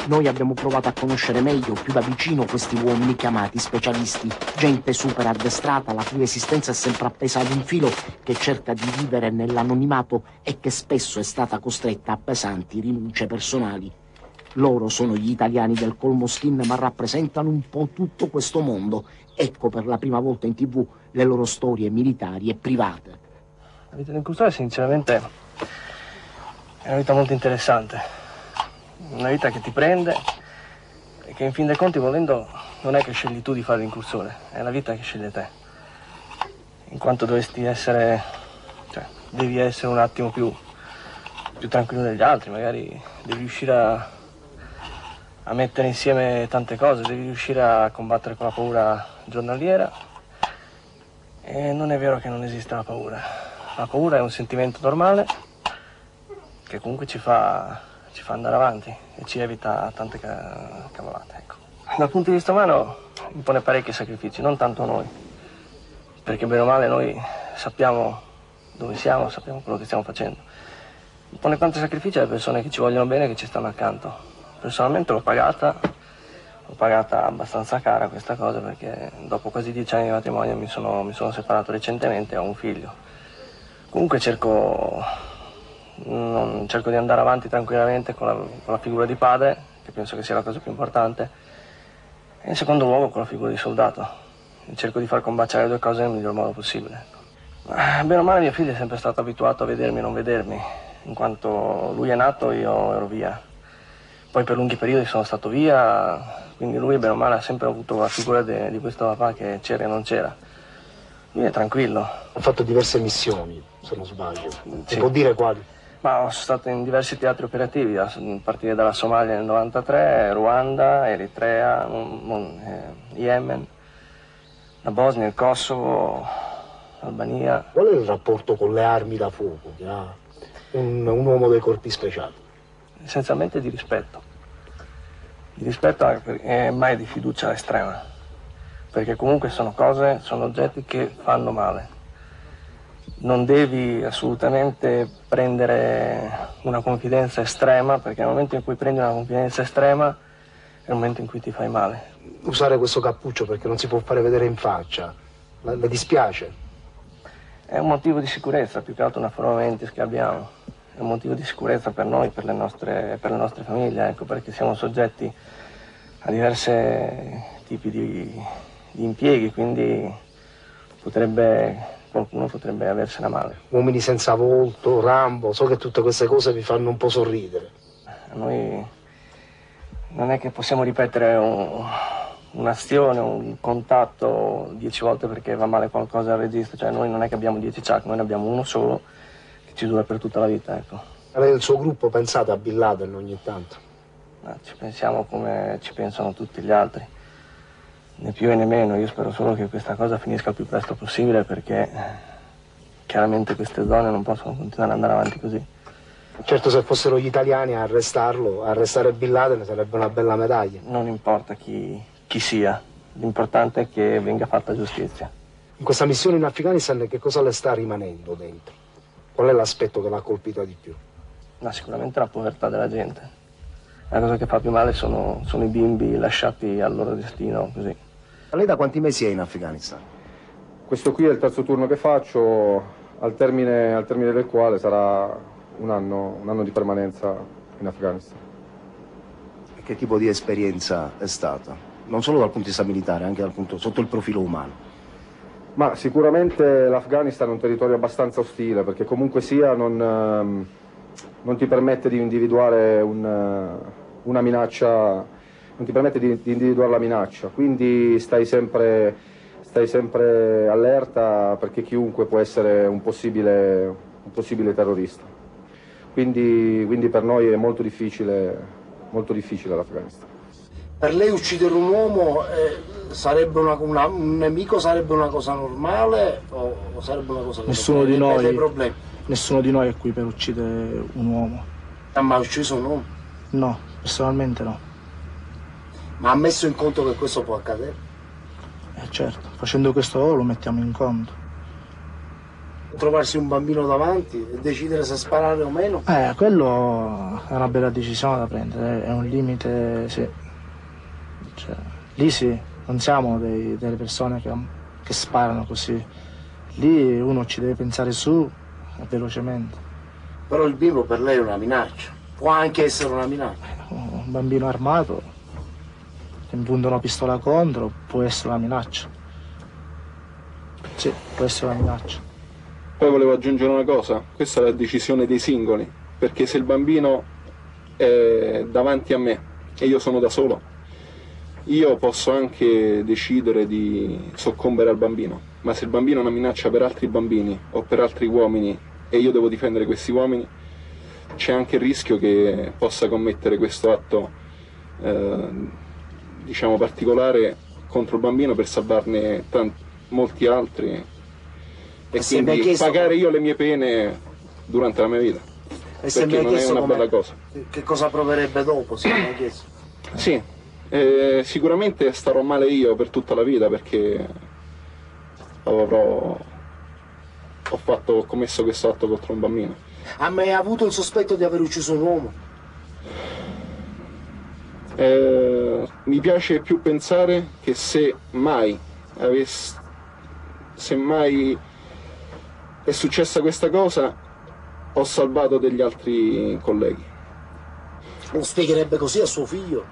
Noi abbiamo provato a conoscere meglio, più da vicino, questi uomini chiamati specialisti, gente super addestrata, la cui esistenza è sempre appesa ad un filo, che cerca di vivere nell'anonimato e che spesso è stata costretta a pesanti rinunce personali. Loro sono gli italiani del Colmoskin, ma rappresentano un po' tutto questo mondo. Ecco per la prima volta in TV le loro storie militari e private. La vita d'incursione sinceramente è una vita molto interessante, una vita che ti prende e che in fin dei conti volendo non è che scegli tu di fare l'incursione, è la vita che sceglie te, in quanto devi essere un attimo più tranquillo degli altri, magari devi riuscire a mettere insieme tante cose, devi riuscire a combattere con la paura giornaliera e non è vero che non esiste la paura. La paura è un sentimento normale che comunque ci fa andare avanti e ci evita tante cavolate. Ecco. Dal punto di vista umano impone parecchi sacrifici, non tanto noi, perché bene o male noi sappiamo dove siamo, sappiamo quello che stiamo facendo. Impone tanti sacrifici alle persone che ci vogliono bene e che ci stanno accanto. Personalmente l'ho pagata abbastanza cara questa cosa perché dopo quasi 10 anni di matrimonio mi sono separato recentemente e ho un figlio. Comunque cerco di andare avanti tranquillamente con la figura di padre, che penso che sia la cosa più importante, e in secondo luogo con la figura di soldato. Cerco di far combaciare le due cose nel miglior modo possibile. Bene o male mio figlio è sempre stato abituato a vedermi e non vedermi, in quanto lui è nato e io ero via. Poi per lunghi periodi sono stato via, quindi lui bene o male ha sempre avuto la figura di questo papà che c'era e non c'era. Lui è tranquillo. Ho fatto diverse missioni, se non sbaglio. Sì. Si può dire quali? Ma sono stato in diversi teatri operativi, a partire dalla Somalia nel 93, Ruanda, Eritrea, Yemen, la Bosnia, il Kosovo, Albania. Qual è il rapporto con le armi da fuoco che ha un uomo dei corpi speciali? Essenzialmente di rispetto e mai di fiducia estrema, perché comunque sono oggetti che fanno male. Non devi assolutamente prendere una confidenza estrema, perché nel momento in cui prendi una confidenza estrema è il momento in cui ti fai male. Usare questo cappuccio perché non si può fare vedere in faccia, le dispiace? È un motivo di sicurezza, più che altro una forma mentis che abbiamo. È un motivo di sicurezza per noi, per le nostre famiglie, ecco, perché siamo soggetti a diversi tipi di impieghi, quindi qualcuno potrebbe aversene male. Uomini senza volto, Rambo, so che tutte queste cose vi fanno un po' sorridere. Noi non è che possiamo ripetere un'azione, un contatto 10 volte perché va male qualcosa al regista, cioè noi non è che abbiamo 10 chuck, noi ne abbiamo uno solo che ci dura per tutta la vita, ecco. Lei e il suo gruppo pensate a Bin Laden ogni tanto? Ci pensiamo come ci pensano tutti gli altri, né più né meno. Io spero solo che questa cosa finisca il più presto possibile perché chiaramente queste zone non possono continuare ad andare avanti così. Certo, se fossero gli italiani a arrestare Bin Laden sarebbe una bella medaglia. Non importa chi sia, l'importante è che venga fatta giustizia. In questa missione in Afghanistan che cosa le sta rimanendo dentro? Qual è l'aspetto che l'ha colpita di più? Ma sicuramente la povertà della gente. La cosa che fa più male sono i bimbi lasciati al loro destino così. Lei da quanti mesi è in Afghanistan? Questo qui è il terzo turno che faccio, al termine del quale sarà un anno di permanenza in Afghanistan. E che tipo di esperienza è stata? Non solo dal punto di vista militare, anche sotto il profilo umano. Ma sicuramente l'Afghanistan è un territorio abbastanza ostile, perché comunque sia non ti permette di individuare una minaccia, non ti permette di individuare la minaccia, quindi stai sempre allerta perché chiunque può essere un possibile terrorista. Quindi per noi è molto difficile l'Afghanistan. Per lei uccidere un uomo sarebbe un nemico, sarebbe una cosa normale o sarebbe una cosa che dei problemi? Nessuno di noi è qui per uccidere un uomo. Ha mai ucciso un uomo? No, personalmente no. Ma ha messo in conto che questo può accadere? Certo, facendo questo lavoro lo mettiamo in conto. trovarsi un bambino davanti e decidere se sparare o meno? Quello è una bella decisione da prendere, è un limite, sì. Cioè, lì sì, non siamo delle persone che sparano così. Lì uno ci deve pensare su velocemente. Però il bimbo per lei è una minaccia. Può anche essere una minaccia. Un bambino armato che impunta una pistola contro può essere una minaccia. Sì, può essere una minaccia. Poi volevo aggiungere una cosa, questa è la decisione dei singoli, perché se il bambino è davanti a me e io sono da solo, io posso anche decidere di soccombere al bambino, ma se il bambino è una minaccia per altri bambini o per altri uomini e io devo difendere questi uomini, c'è anche il rischio che possa commettere questo atto diciamo particolare contro il bambino per salvarne molti altri e quindi pagare io le mie pene durante la mia vita, perché non è una bella cosa. Che cosa proverebbe dopo, se mi ha chiesto? Sì, sicuramente starò male io per tutta la vita perché ho commesso questo atto contro un bambino. Ha mai avuto il sospetto di aver ucciso un uomo? Mi piace più pensare che se mai è successa questa cosa, ho salvato degli altri colleghi. Lo spiegherebbe così a suo figlio?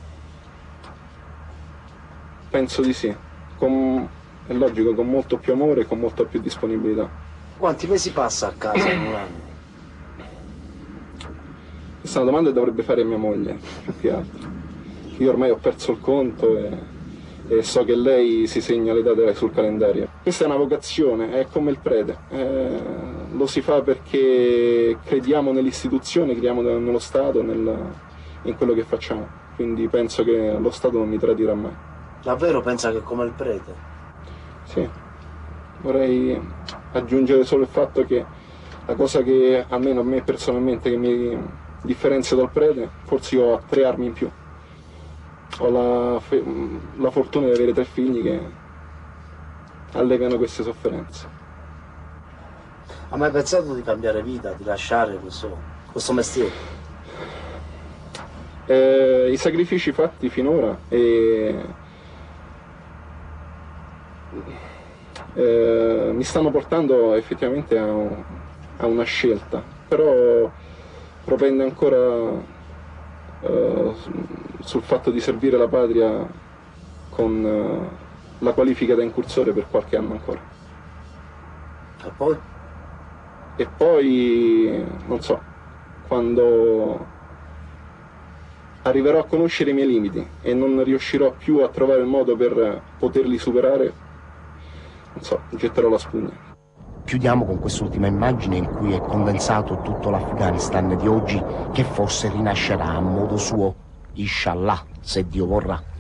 Penso di sì, è logico, con molto più amore e con molta più disponibilità. Quanti mesi passa a casa in un anno? Questa è una domanda che dovrebbe fare mia moglie, più che altro. Io ormai ho perso il conto e so che lei si segna le date sul calendario. Questa è una vocazione, è come il prete. Lo si fa perché crediamo nell'istituzione, crediamo nello Stato, in quello che facciamo. Quindi penso che lo Stato non mi tradirà mai. Davvero pensa che è come il prete? Sì. Vorrei aggiungere solo il fatto che la cosa che almeno a me personalmente che mi differenzia dal prete, forse io ho 3 armi in più. Ho la fortuna di avere 3 figli che alleviano queste sofferenze. Ha mai pensato di cambiare vita, di lasciare questo mestiere? I sacrifici fatti finora mi stanno portando effettivamente a una scelta, però propende ancora sul fatto di servire la patria con la qualifica da incursore per qualche anno ancora. E poi? E poi, non so, quando arriverò a conoscere i miei limiti e non riuscirò più a trovare il modo per poterli superare, non so, getterò la spugna. Chiudiamo con quest'ultima immagine in cui è condensato tutto l'Afghanistan di oggi, che forse rinascerà a modo suo, inshallah, se Dio vorrà.